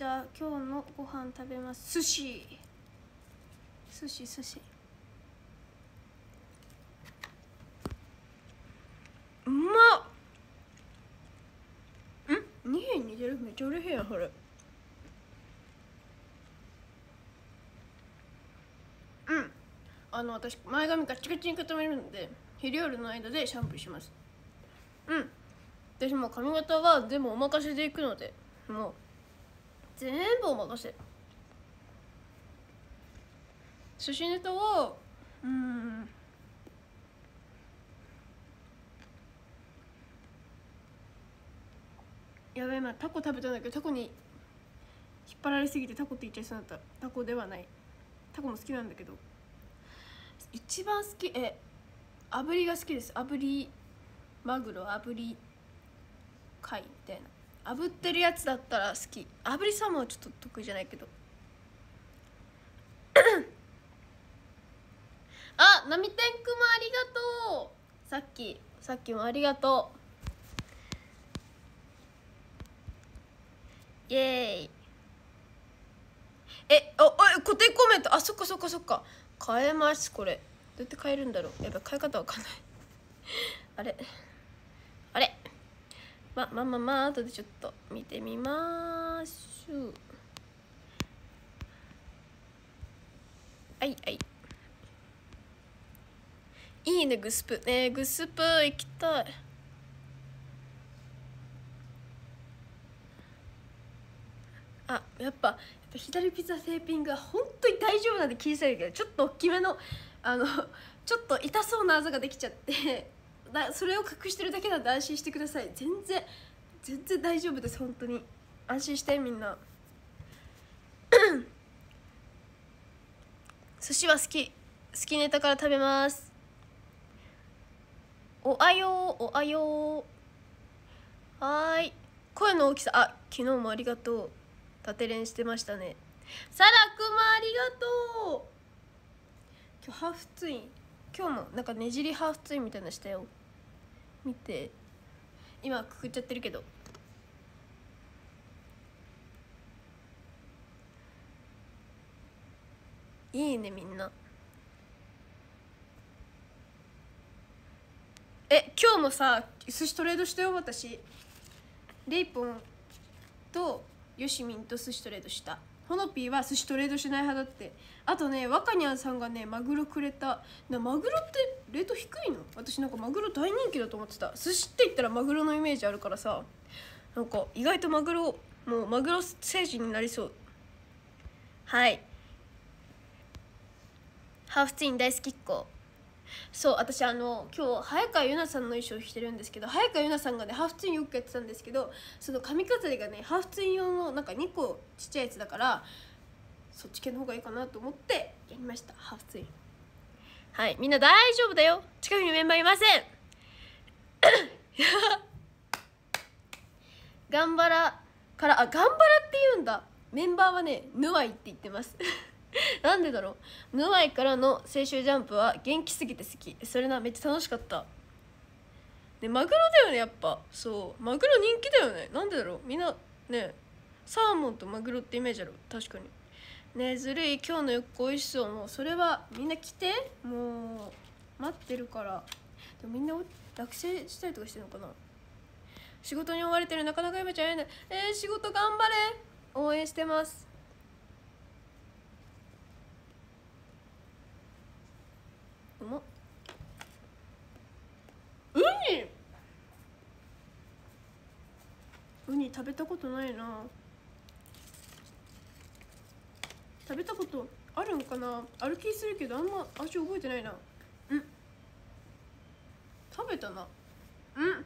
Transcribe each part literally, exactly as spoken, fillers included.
じゃあ今日のご飯食べます。寿司寿司寿司うまっ。んにへん似てる。めっちゃ嬉しいやんそれ。うんあの私前髪ガチガチに固めるので昼夜の間でシャンプーします。うん私も髪型は全部お任せでいくのでもう全部お任せ。寿司ネタはうんやべえ今タコ食べたんだけどタコに引っ張られすぎてタコって言っちゃいそうになった。タコではない。タコも好きなんだけど一番好きえ炙りが好きです。炙りマグロ炙り貝みたいな炙ってるやつだったら好き。炙りサーモンはちょっと得意じゃないけどあなみてんくもありがとう。さっきさっきもありがとう。イエーイ。えおお固定コメント。あそっかそっかそっか変えます。これどうやって変えるんだろう。やっぱ変え方わかんないあれあれままあまあまあ後でちょっと見てみまーす。はいはいいいねグスプね。グスプ行きたい。あやっぱやっぱ左ピザテーピングは本当に大丈夫なんで気にされるけどちょっと大きめのあのちょっと痛そうなあざができちゃってだそれを隠してるだけなんで安心してください。全然全然大丈夫です。本当に安心してみんな寿司は好き好きネタから食べます。おあようおあようはーい声の大きさあ昨日もありがとう。縦練してましたね。さらくもありがとう。今日ハーフツイン今日もなんかねじりハーフツインみたいなのしたよ。見て今くくっちゃってるけどいいねみんな。え今日もさ寿司トレードしたよ私。レイポンとヨシミンと寿司トレードした。ホノピーは寿司トレードしない派だって。あとねワカニャンさんがねマグロくれた。なマグロってレート低いの？私なんかマグロ大人気だと思ってた。寿司って言ったらマグロのイメージあるからさなんか意外とマグロもうマグロ星人になりそう。はいハーフツイン大好きっ子。そう私あの今日早川ゆなさんの衣装を着てるんですけど早川ゆなさんがねハーフツインよくやってたんですけどその髪飾りがねハーフツイン用のなんかにこちっちゃいやつだからそっち系の方がいいかなと思ってやりました。ハーフツインはいみんな大丈夫だよ。近くにメンバーいません頑張らからあ頑張らって言うんだ。メンバーはねヌアイって言ってますなんでだろう。ヌアイからの青春ジャンプは元気すぎて好き。それなめっちゃ楽しかった。ねマグロだよねやっぱ。そうマグロ人気だよね。なんでだろうみんなねサーモンとマグロってイメージある。確かにねずるい。今日のよっこ美味しそう。もうそれはみんな来てもう待ってるから。でもみんな学生したりとかしてるのかな。仕事に追われてる。なかなかやめちゃえない。えー、仕事頑張れ。応援してます。うまっ。ウニウニ食べたことないな。食べたことあるんかな。ある気するけどあんま味覚えてないな。うん食べたな。うん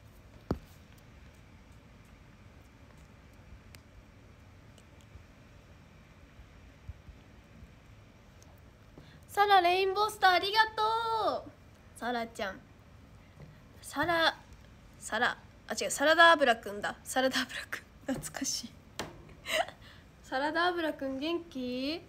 サラレインボースターありがとう。サラちゃんサラサラあ違うサラダ油くんだ。サラダ油くん懐かしいサラダ油くん元気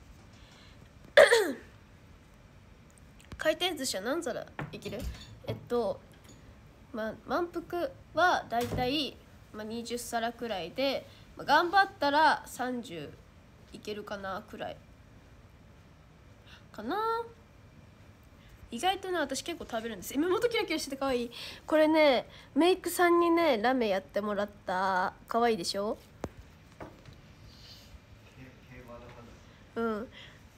回転寿司は何皿いける？えっとまあ満腹はだいたい、まあ、にじゅっさらくらいでまあ、頑張ったらさんじゅういけるかなくらいかな。意外とね私結構食べるんです。目元キラキラしてて可愛い。これねメイクさんにねラメやってもらった。可愛いでしょ。うん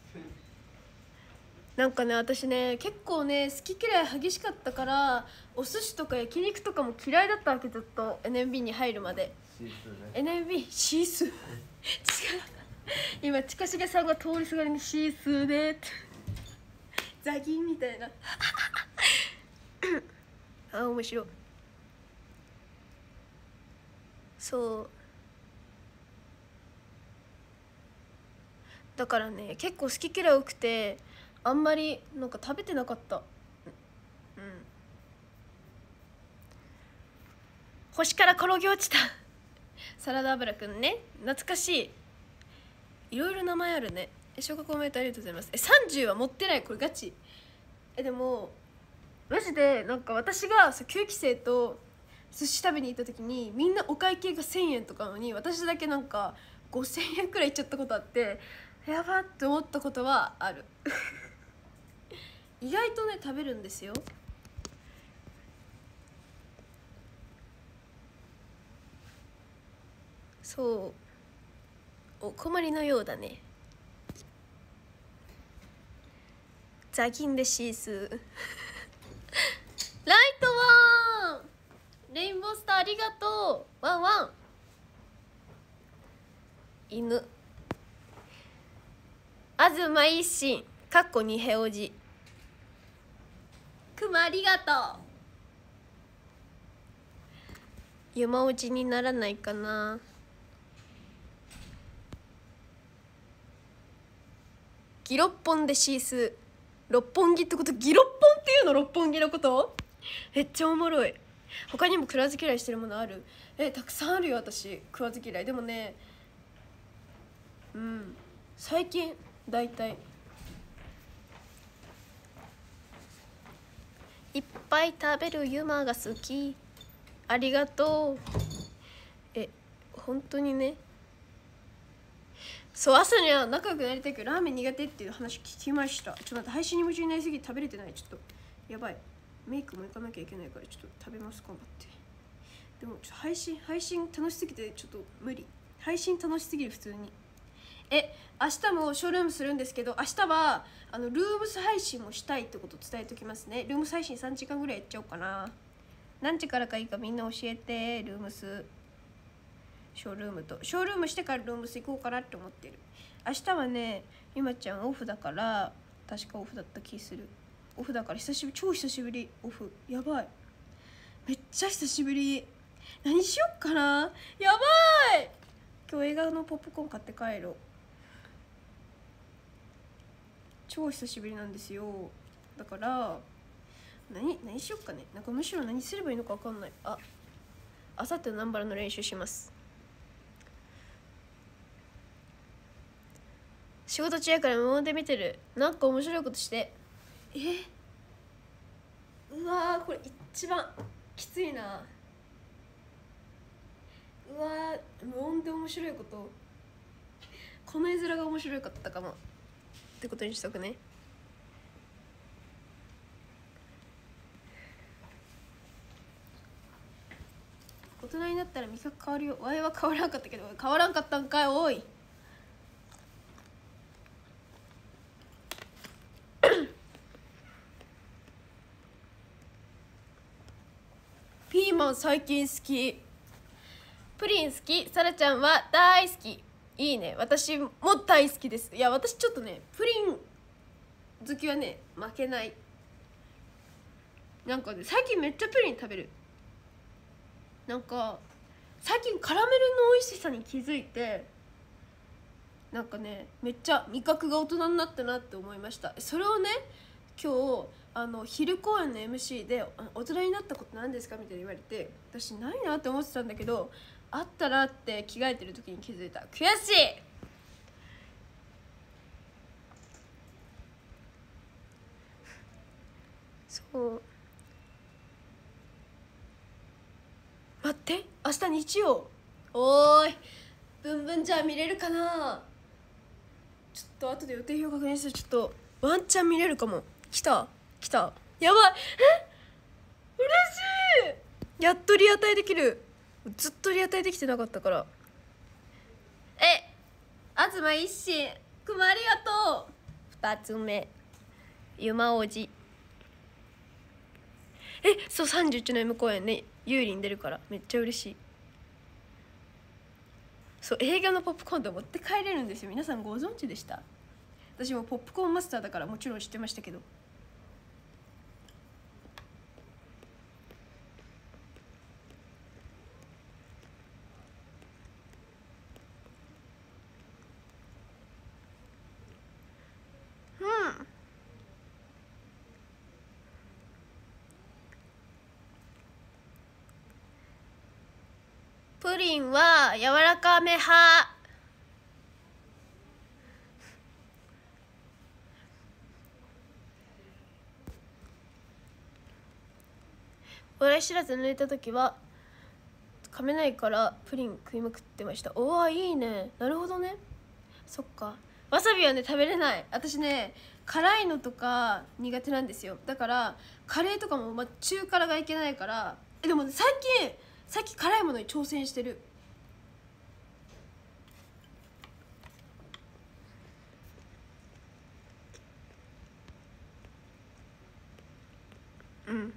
なんかね私ね結構ね好き嫌い激しかったからお寿司とか焼肉とかも嫌いだったわけ。ずっと エヌエムビー に入るまで。 シースーねエヌエムビー シースー違う今近重さんが通りすがりにシースーでってザギンみたいなあ面白い。そうだからね結構好き嫌い多くてあんまりなんか食べてなかった。うん星から転げ落ちたサラダ油くんね懐かしい。いろいろ名前あるね。え小学校おめでとうありがとうございます。えさんじゅうは持ってない。これガチ。えでもマジでなんか私がそうきゅうき生と寿司食べに行った時にみんなお会計がせんえんとかなのに私だけなんかごせんえんくらいいっちゃったことあってやばって思ったことはある意外とね食べるんですよ。そうお困りのようだね。ザギンでシースーライトワンレインボースターありがとう。ワンワン犬東一心かっこにへおじくまありがとう。山落ちにならないかな。ギロッポンでシースー六本木ってこと。ギロッポンっていうの六本木のことめっちゃおもろい。他にも食わず嫌いしてるものある？えたくさんあるよ私食わず嫌い。でもねうん最近だいたいいっぱい食べるユマが好き。ありがとう。え本当にねそう朝には仲良くなりたいけどラーメン苦手っていう話聞きました。ちょっと待って配信に夢中になりすぎて食べれてない。ちょっとやばい。メイクも行かなきゃいけないからちょっと食べます頑張って。でもちょっと配信配信楽しすぎてちょっと無理。配信楽しすぎる普通に。え明日もショールームするんですけど明日はあのルームス配信もしたいってこと伝えておきますね。ルームス配信さんじかんぐらいやっちゃおうかな。何時からかいいかみんな教えて。ルームスショールームとショールームしてからルームス行こうかなって思ってる。明日はねゆまちゃんオフだから確かオフだった気する。オフだから久しぶり超久しぶりオフやばいめっちゃ久しぶり。何しよっかなやばい。今日映画のポップコーン買って帰ろう。超久しぶりなんですよ。だから何何しよっかね。なんかむしろ何すればいいのか分かんない。ああさっての南原の練習します。仕事中やから無音で見てる。なんか面白いことして。えうわーこれ一番きついな。うわー無音で面白いこと。この絵面が面白かったかもってことにしとくね。大人になったら味覚変わるよ。ワイは変わらんかったけど変わらんかったんかいおいピーマン最近好き。プリン好き。さらちゃんは大好き。いいね私も大好きです。いや私ちょっとねプリン好きはね負けない。なんかね最近めっちゃプリン食べる。なんか最近カラメルの美味しさに気づいてなんかねめっちゃ味覚が大人になったなって思いました。それをね今日あの昼公演の エムシー で「大人になったことなんですか?」みたいに言われて私ないなって思ってたんだけどあったらって着替えてる時に気づいた。悔しい。そう待って明日日曜。おーいブンブンじゃあ見れるかな。ちょっと後で予定表確認する。ちょっとワンチャン見れるかも。来た来た、やばい、え嬉しい、やっとリアタイできる。ずっとリアタイできてなかったから。え、東一心くまありがとう。ふたつめゆまおじ、え、そう、さんじゅういちの M 公演ね、ゆうりん出るからめっちゃ嬉しい。そう、映画のポップコーンと持って帰れるんですよ。皆さんご存知でした？私もポップコーンマスターだからもちろん知ってましたけど。うん、プリンは柔らかめ派。俺知らず抜いた時は噛めないからプリン食いまくってました。おわ、いいね。なるほどね。そっか、わさびはね食べれない。私ね辛いのとか苦手なんですよ。だからカレーとかも、ま、中辛がいけないから。えでも、ね、最近最近辛いものに挑戦してる。うんうん、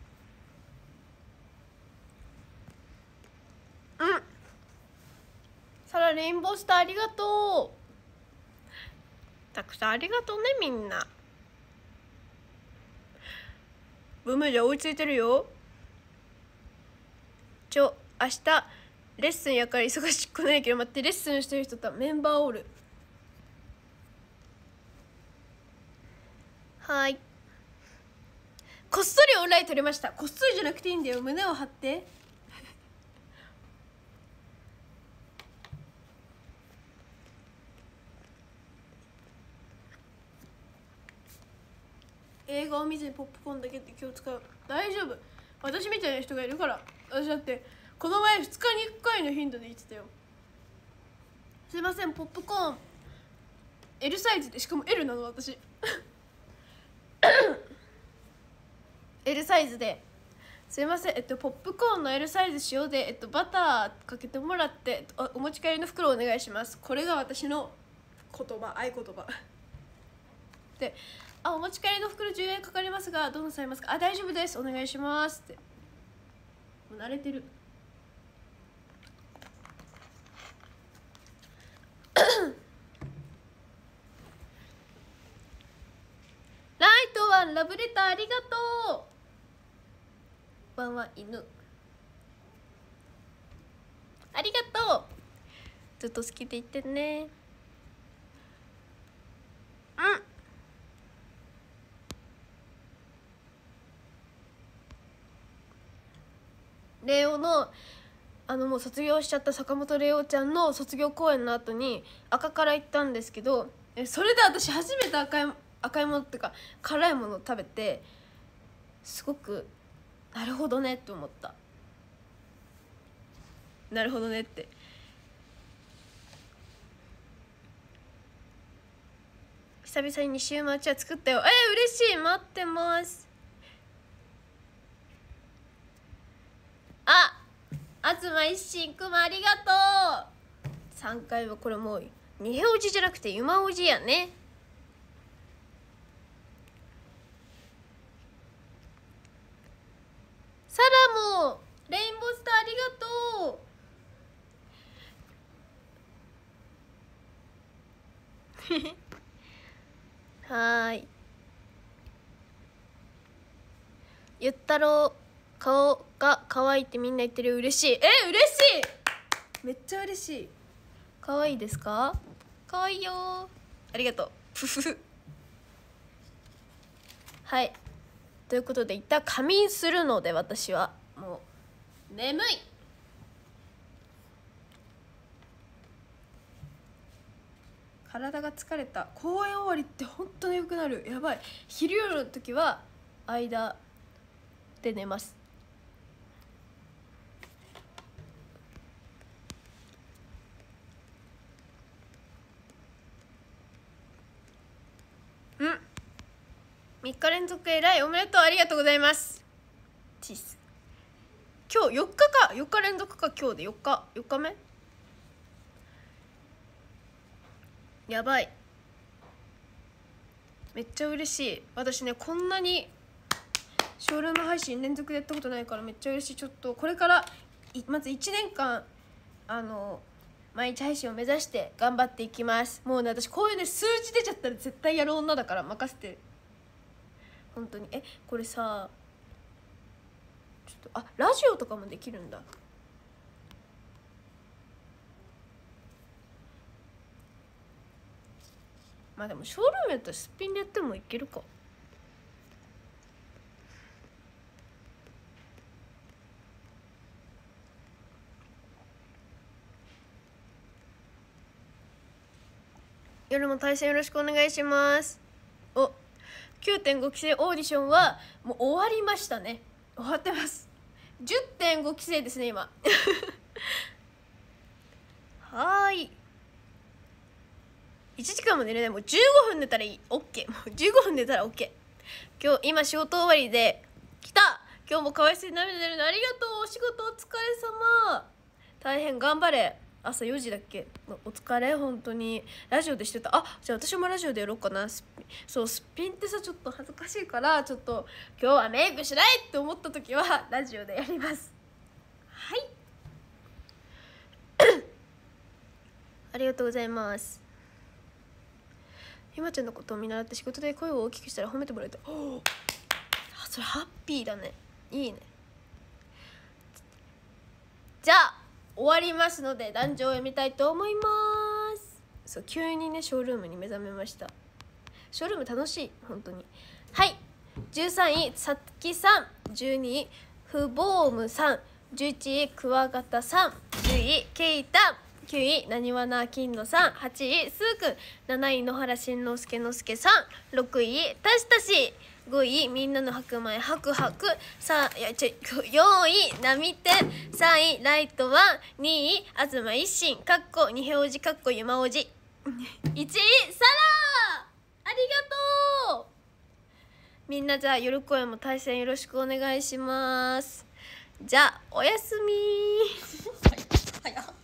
さらレインボースターありがとう。たくさんありがとうねみんな。ブームじゃ追いついてるよ。ちょ明日レッスンやから忙しくないけど、待って、レッスンしてる人とメンバーおる。はい、こっそりオンライン取れました。こっそりじゃなくていいんだよ、胸を張って映画を見ずにポップコーンだけって気を使う。大丈夫、私みたいな人がいるから。私だってこの前ふつかにいっかいの頻度で言ってたよ。すいません、ポップコーン L サイズで、しかも L なの私L サイズですいません、えっとポップコーンの L サイズ塩で、えっと、バターかけてもらって、おお持ち帰りの袋お願いします。これが私の言葉、合言葉で、あ、お持ち帰りの袋じゅうえんかかりますがどうなさいますか。あ、大丈夫です、お願いしますって。もう慣れてるライトワンラブレターありがとう。ワンワン犬ありがとう。ずっと好きでいてね。うんレオのあのもう卒業しちゃった坂本レオちゃんの卒業公演の後に赤から行ったんですけど、えそれで私初めて赤い赤いものっていうか辛いものを食べて、すごくなるほどねって思った。なるほどねって。久々に西馬うちは作ったよ。えー、嬉しい、待ってます。あ、東一心くんもありがとう。さんかいはこれもうにへおじじゃなくてゆまおじやね。サラもレインボースターありがとうはーい、ゆったろう顔が可愛いってみんな言ってる。嬉しい。え、嬉しい、めっちゃ嬉しい。可愛いですか。可愛いよ、ありがとうふふふはい、ということで一旦仮眠するので、私はもう眠い。体が疲れた。公演終わりって本当によくなる。やばい、昼夜の時は間で寝ます。 みっか連続えらいおめでとう、ありがとうございます。チース。今日よっかか、よっか連続か。今日でよっか、よっかめ。やばい、めっちゃ嬉しい。私ね、こんなにショールーム配信連続でやったことないからめっちゃ嬉しい。ちょっとこれからまずいちねんかんあの毎日配信を目指して頑張っていきます。もうね、私こういうね数字出ちゃったら絶対やる女だから任せて。本当に。え、これさ、ちょっと、あ、ラジオとかもできるんだ。まあでもショールームやったらすっぴんでやってもいけるか。夜も対戦よろしくお願いします。お、きゅうてんご 期生オーディションはもう終わりましたね。終わってます。 じゅってんご 期生ですね今はーい、いちじかんも寝れない。もうじゅうごふん寝たらいい。 OK、 もうじゅうごふん寝たら OK。 今日今仕事終わりで来た。今日もかわいそうに涙出るのありがとう。お仕事お疲れ様。大変頑張れ。朝よじだっけ。お疲れ。本当にラジオでしてた。あ、じゃあ私もラジオでやろうかな。すっぴん、そう、すっぴんってさちょっと恥ずかしいから、ちょっと今日はメイクしないって思った時はラジオでやります。はいありがとうございます。ひまちゃんのことを見習って仕事で声を大きくしたら褒めてもらえた。あ、それハッピーだね。いいね。じゃあ終わりますので壇上を読みたいと思います。そう、急にねショールームに目覚めました。ショールーム楽しい本当に。はい、じゅうさんいさつきさん、じゅうにいフボームさん、じゅういちいクワガタさん、じゅういケイタ、きゅういなにわな金野さん、はちいスーくん、なない野原しんのすけのすけさん、ろくいたしたし、ごいみんなの白米ハクハク、さあいやちょよんいなみてん、さんいライトワン、にいあずま一心かっこにへおじかっこゆまおじ、いちいさらありがとう。みんなじゃあ夜声も対戦よろしくお願いします。じゃあおやすみ。はい、はい